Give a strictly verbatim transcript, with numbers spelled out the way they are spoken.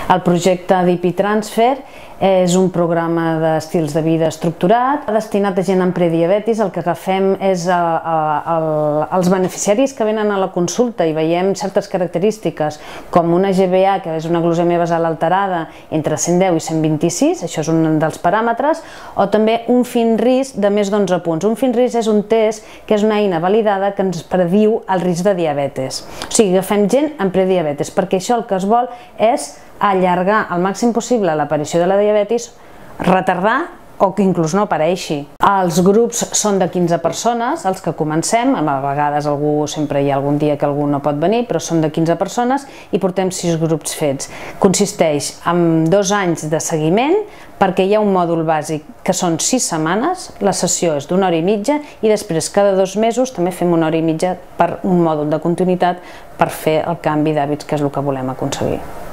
El projecte DipiTransfer és un programa d'estils de vida estructurat destinat a gent amb prediabetis. El que agafem és a, a, a, els beneficiaris que venen a la consulta i veiem certes característiques com una G B A, que és una glucèmia basal alterada, entre cent deu i cent vint-i-sis, això és un dels paràmetres, o també un fin risc de més d'onze punts. Un fin risc és un test que és una eina validada que ens prediu el risc de diabetes. O sigui, agafem gent amb prediabetes, perquè això el que es vol és allargar al màxim possible l'aparició de la diabetis, retardar o que inclús no apareixi. Els grups són de quinze persones, els que comencem, a vegades algú, sempre hi ha algun dia que algú no pot venir, però són de quinze persones i portem sis grups fets. Consisteix en dos anys de seguiment, perquè hi ha un mòdul bàsic que són sis setmanes, la sessió és d'una hora i mitja i després cada dos mesos també fem una hora i mitja per un mòdul de continuïtat per fer el canvi d'hàbits, que és el que volem aconseguir.